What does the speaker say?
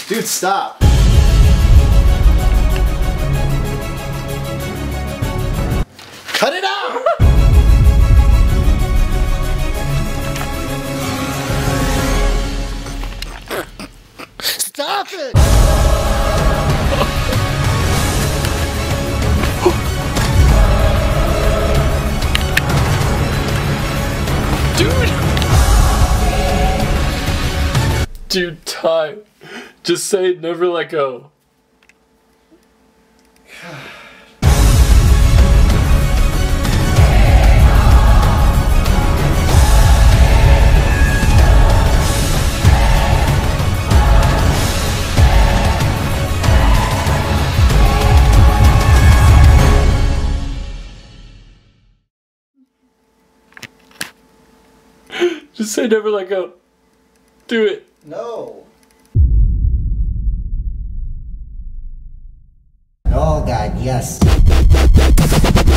Dude, stop. Cut it out! Stop it! Dude, Ty, just say never let go. Just say never let go. Do it. No. Oh God, yes.